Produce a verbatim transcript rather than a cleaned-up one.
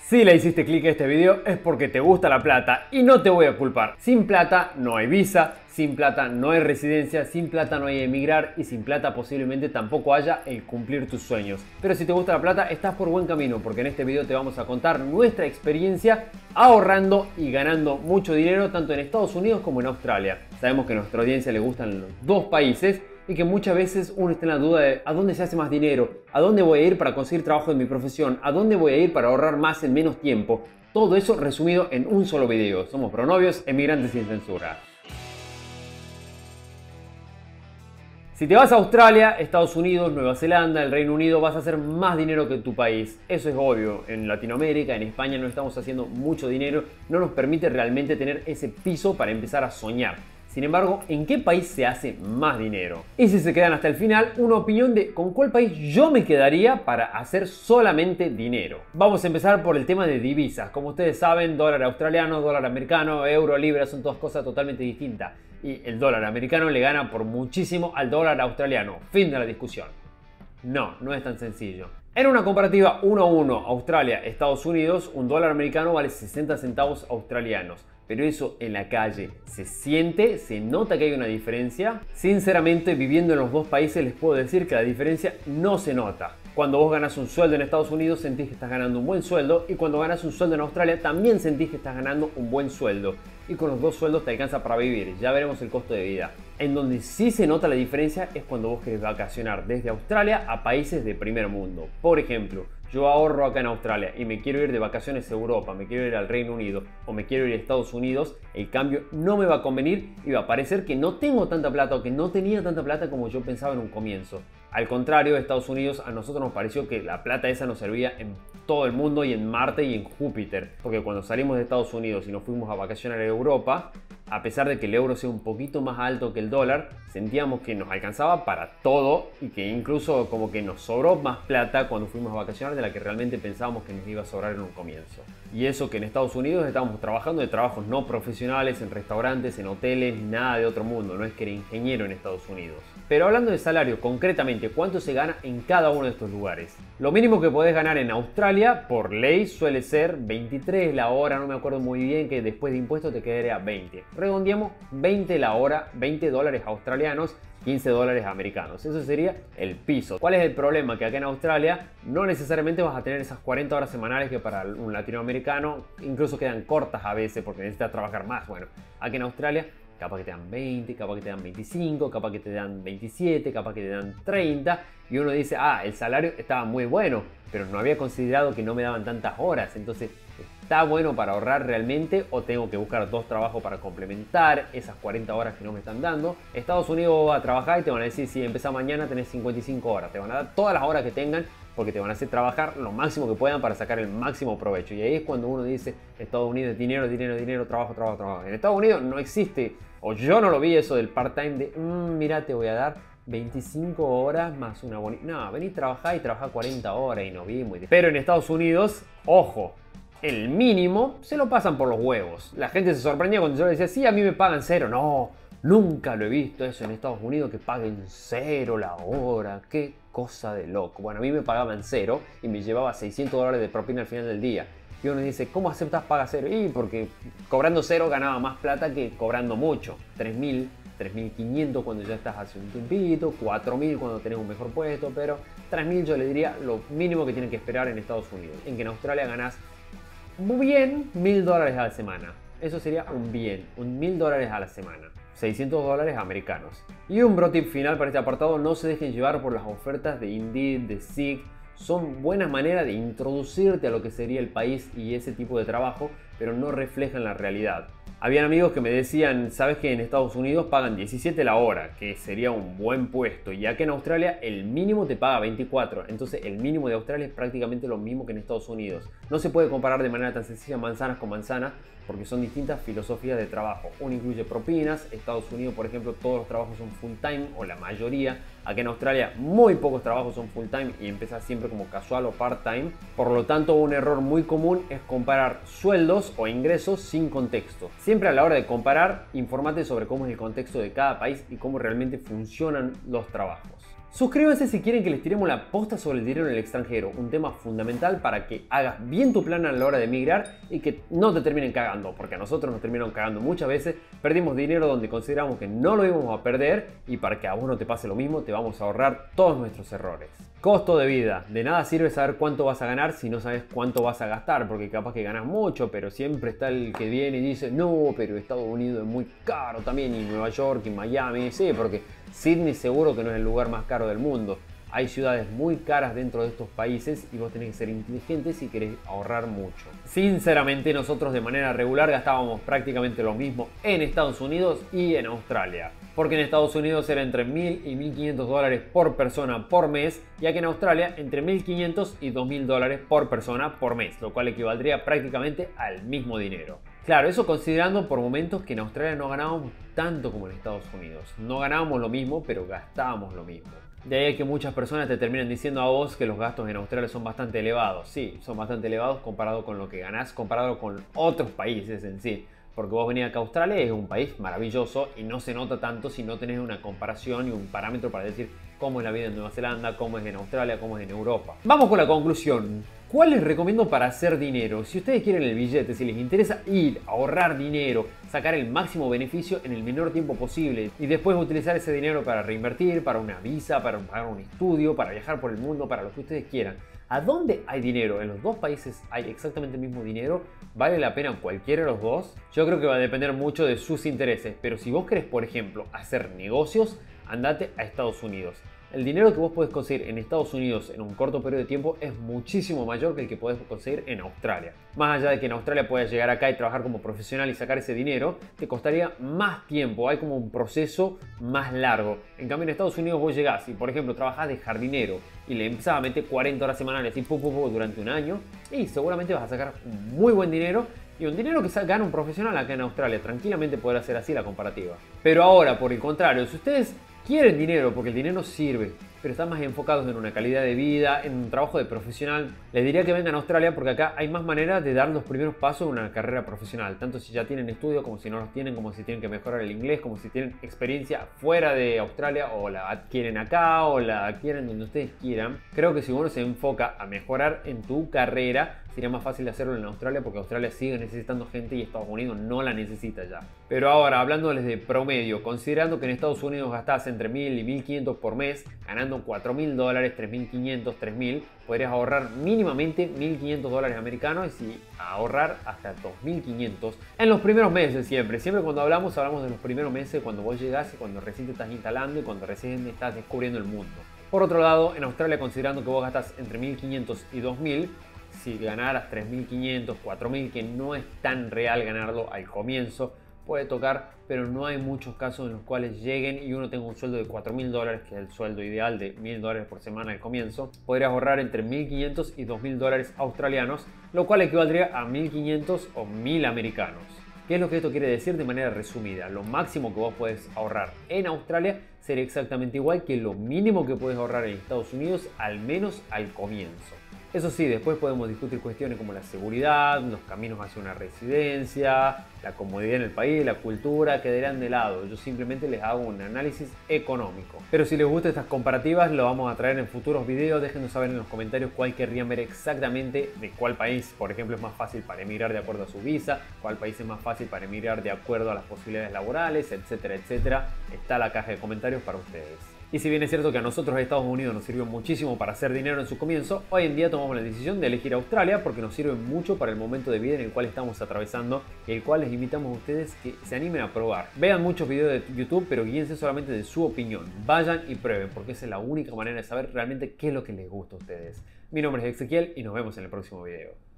Si le hiciste clic a este video es porque te gusta la plata y no te voy a culpar. Sin plata no hay visa, sin plata no hay residencia, sin plata no hay emigrar y sin plata posiblemente tampoco haya el cumplir tus sueños. Pero si te gusta la plata estás por buen camino, porque en este video te vamos a contar nuestra experiencia ahorrando y ganando mucho dinero tanto en Estados Unidos como en Australia. Sabemos que a nuestra audiencia le gustan los dos países y que muchas veces uno está en la duda de a dónde se hace más dinero, a dónde voy a ir para conseguir trabajo en mi profesión, a dónde voy a ir para ahorrar más en menos tiempo. Todo eso resumido en un solo video. Somos Pronovios, emigrantes sin censura. Si te vas a Australia, Estados Unidos, Nueva Zelanda, el Reino Unido, vas a hacer más dinero que en tu país. Eso es obvio. En Latinoamérica, en España no estamos haciendo mucho dinero. No nos permite realmente tener ese piso para empezar a soñar. Sin embargo, ¿en qué país se hace más dinero? Y si se quedan hasta el final, una opinión de con cuál país yo me quedaría para hacer solamente dinero. Vamos a empezar por el tema de divisas. Como ustedes saben, dólar australiano, dólar americano, euro, libra, son todas cosas totalmente distintas. Y el dólar americano le gana por muchísimo al dólar australiano. Fin de la discusión. No, no es tan sencillo. En una comparativa uno a uno Australia-Estados Unidos, un dólar americano vale sesenta centavos australianos. Pero eso en la calle se siente, se nota que hay una diferencia. Sinceramente, viviendo en los dos países les puedo decir que la diferencia no se nota. Cuando vos ganas un sueldo en Estados Unidos sentís que estás ganando un buen sueldo y cuando ganas un sueldo en Australia también sentís que estás ganando un buen sueldo. Y con los dos sueldos te alcanza para vivir, ya veremos el costo de vida. En donde sí se nota la diferencia es cuando vos querés vacacionar desde Australia a países de primer mundo. Por ejemplo, yo ahorro acá en Australia y me quiero ir de vacaciones a Europa, me quiero ir al Reino Unido o me quiero ir a Estados Unidos, el cambio no me va a convenir y va a parecer que no tengo tanta plata o que no tenía tanta plata como yo pensaba en un comienzo. Al contrario, Estados Unidos a nosotros nos pareció que la plata esa nos servía en todo el mundo y en Marte y en Júpiter. Porque cuando salimos de Estados Unidos y nos fuimos a vacacionar a Europa, a pesar de que el euro sea un poquito más alto que el dólar, sentíamos que nos alcanzaba para todo y que incluso como que nos sobró más plata cuando fuimos a vacacionar de la que realmente pensábamos que nos iba a sobrar en un comienzo. Y eso que en Estados Unidos estábamos trabajando de trabajos no profesionales, en restaurantes, en hoteles, nada de otro mundo, no es que era ingeniero en Estados Unidos. Pero hablando de salario, concretamente, ¿cuánto se gana en cada uno de estos lugares? Lo mínimo que podés ganar en Australia, por ley, suele ser veintitrés la hora, no me acuerdo muy bien, que después de impuestos te quedaría veinte. Redondeamos veinte la hora, veinte dólares australianos, quince dólares americanos. Eso sería el piso. ¿Cuál es el problema? Que acá en Australia no necesariamente vas a tener esas cuarenta horas semanales que para un latinoamericano incluso quedan cortas a veces porque necesitas trabajar más. Bueno, aquí en Australia capaz que te dan veinte, capaz que te dan veinticinco, capaz que te dan veintisiete, capaz que te dan treinta y uno dice, ah, el salario estaba muy bueno, pero no había considerado que no me daban tantas horas, entonces ¿está bueno para ahorrar realmente o tengo que buscar dos trabajos para complementar esas cuarenta horas que no me están dando? Estados Unidos va a trabajar y te van a decir, si empezás mañana tenés cincuenta y cinco horas, te van a dar todas las horas que tengan porque te van a hacer trabajar lo máximo que puedan para sacar el máximo provecho. Y ahí es cuando uno dice, Estados Unidos, dinero, dinero, dinero, trabajo, trabajo, trabajo. En Estados Unidos no existe, o yo no lo vi eso del part-time de, mmm, mira, te voy a dar veinticinco horas más una bonita. No, vení a trabajar y trabajar cuarenta horas y no vimos. Pero en Estados Unidos, ojo, el mínimo se lo pasan por los huevos. La gente se sorprendía cuando yo le decía, sí, a mí me pagan cero. No, nunca lo he visto eso en Estados Unidos, que paguen cero la hora. Qué cosa de loco. Bueno, a mí me pagaban cero y me llevaba seiscientos dólares de propina al final del día. Y uno dice, ¿cómo aceptas paga cero? Y porque cobrando cero ganaba más plata que cobrando mucho. tres mil, tres mil quinientos cuando ya estás hace un tiempito, cuatro mil cuando tenés un mejor puesto, pero tres mil yo le diría lo mínimo que tienen que esperar en Estados Unidos. En que en Australia ganás muy bien mil dólares a la semana. Eso sería un bien, un mil dólares a la semana. seiscientos dólares americanos. Y un pro tip final para este apartado, no se dejen llevar por las ofertas de Indeed, de Seek. Son buenas maneras de introducirte a lo que sería el país y ese tipo de trabajo, pero no reflejan la realidad. Habían amigos que me decían, sabes que en Estados Unidos pagan diecisiete la hora, que sería un buen puesto, y acá en Australia el mínimo te paga veinticuatro, entonces el mínimo de Australia es prácticamente lo mismo que en Estados Unidos. No se puede comparar de manera tan sencilla manzanas con manzanas, porque son distintas filosofías de trabajo. Uno incluye propinas, Estados Unidos por ejemplo todos los trabajos son full time o la mayoría, acá en Australia muy pocos trabajos son full time y empieza siempre como casual o part time, por lo tanto un error muy común es comparar sueldos o ingresos sin contexto. Siempre a la hora de comparar, infórmate sobre cómo es el contexto de cada país y cómo realmente funcionan los trabajos. Suscríbanse si quieren que les tiremos la posta sobre el dinero en el extranjero, un tema fundamental para que hagas bien tu plan a la hora de emigrar y que no te terminen cagando, porque a nosotros nos terminaron cagando muchas veces, perdimos dinero donde consideramos que no lo íbamos a perder y para que a vos no te pase lo mismo te vamos a ahorrar todos nuestros errores. Costo de vida. De nada sirve saber cuánto vas a ganar si no sabes cuánto vas a gastar, porque capaz que ganas mucho, pero siempre está el que viene y dice, no, pero Estados Unidos es muy caro también, y Nueva York y Miami, sí, porque Sydney seguro que no es el lugar más caro del mundo. Hay ciudades muy caras dentro de estos países y vos tenés que ser inteligente si querés ahorrar mucho. Sinceramente, nosotros de manera regular gastábamos prácticamente lo mismo en Estados Unidos y en Australia. Porque en Estados Unidos era entre mil y mil quinientos dólares por persona por mes, y aquí en Australia entre mil quinientos y dos mil dólares por persona por mes, lo cual equivaldría prácticamente al mismo dinero. Claro, eso considerando por momentos que en Australia no ganábamos tanto como en Estados Unidos. No ganábamos lo mismo, pero gastábamos lo mismo. De ahí que muchas personas te terminan diciendo a vos que los gastos en Australia son bastante elevados. Sí, son bastante elevados comparado con lo que ganás, comparado con otros países en sí. Porque vos venís acá a Australia y es un país maravilloso y no se nota tanto si no tenés una comparación y un parámetro para decir cómo es la vida en Nueva Zelanda, cómo es en Australia, cómo es en Europa. Vamos con la conclusión. ¿Cuál les recomiendo para hacer dinero? Si ustedes quieren el billete, si les interesa ir, ahorrar dinero, sacar el máximo beneficio en el menor tiempo posible y después utilizar ese dinero para reinvertir, para una visa, para pagar un estudio, para viajar por el mundo, para lo que ustedes quieran. ¿A dónde hay dinero? ¿En los dos países hay exactamente el mismo dinero? ¿Vale la pena cualquiera de los dos? Yo creo que va a depender mucho de sus intereses, pero si vos querés, por ejemplo, hacer negocios, andate a Estados Unidos. El dinero que vos podés conseguir en Estados Unidos en un corto periodo de tiempo es muchísimo mayor que el que podés conseguir en Australia. Más allá de que en Australia puedas llegar acá y trabajar como profesional y sacar ese dinero, te costaría más tiempo, hay como un proceso más largo. En cambio en Estados Unidos vos llegás y por ejemplo trabajás de jardinero y le empezás a meter cuarenta horas semanales y pum, pum, pum, durante un año y seguramente vas a sacar un muy buen dinero. Y un dinero que gana un profesional acá en Australia, tranquilamente podrá hacer así la comparativa. Pero ahora, por el contrario, si ustedes quieren dinero porque el dinero sirve, pero están más enfocados en una calidad de vida, en un trabajo de profesional, les diría que vengan a Australia porque acá hay más maneras de dar los primeros pasos en una carrera profesional, tanto si ya tienen estudios como si no los tienen, como si tienen que mejorar el inglés, como si tienen experiencia fuera de Australia o la adquieren acá o la adquieren donde ustedes quieran. Creo que si uno se enfoca a mejorar en tu carrera, sería más fácil hacerlo en Australia porque Australia sigue necesitando gente y Estados Unidos no la necesita ya. Pero ahora, hablándoles de promedio, considerando que en Estados Unidos gastás entre mil y mil quinientos por mes, ganando cuatro mil dólares, tres mil quinientos, tres mil, podrías ahorrar mínimamente mil quinientos dólares americanos y ahorrar hasta dos mil quinientos en los primeros meses siempre. Siempre cuando hablamos, hablamos de los primeros meses, cuando vos llegás y cuando recién te estás instalando y cuando recién estás descubriendo el mundo. Por otro lado, en Australia, considerando que vos gastás entre mil quinientos y dos mil, si ganaras tres mil quinientos, cuatro mil, que no es tan real ganarlo al comienzo, puede tocar, pero no hay muchos casos en los cuales lleguen y uno tenga un sueldo de cuatro mil dólares, que es el sueldo ideal de mil dólares por semana al comienzo. Podrías ahorrar entre mil quinientos y dos mil dólares australianos, lo cual equivaldría a mil quinientos o mil americanos. ¿Qué es lo que esto quiere decir de manera resumida? Lo máximo que vos podés ahorrar en Australia sería exactamente igual que lo mínimo que podés ahorrar en Estados Unidos, al menos al comienzo. Eso sí, después podemos discutir cuestiones como la seguridad, los caminos hacia una residencia, la comodidad en el país, la cultura, quedarán de lado. Yo simplemente les hago un análisis económico. Pero si les gustan estas comparativas, lo vamos a traer en futuros videos. Déjenos saber en los comentarios cuál querrían ver exactamente, de cuál país, por ejemplo, es más fácil para emigrar de acuerdo a su visa, cuál país es más fácil para emigrar de acuerdo a las posibilidades laborales, etcétera, etcétera. Está la caja de comentarios para ustedes. Y si bien es cierto que a nosotros Estados Unidos nos sirvió muchísimo para hacer dinero en su comienzo, hoy en día tomamos la decisión de elegir Australia porque nos sirve mucho para el momento de vida en el cual estamos atravesando y el cual les invitamos a ustedes que se animen a probar. Vean muchos videos de YouTube, pero guíense solamente de su opinión. Vayan y prueben porque esa es la única manera de saber realmente qué es lo que les gusta a ustedes. Mi nombre es Ezequiel y nos vemos en el próximo video.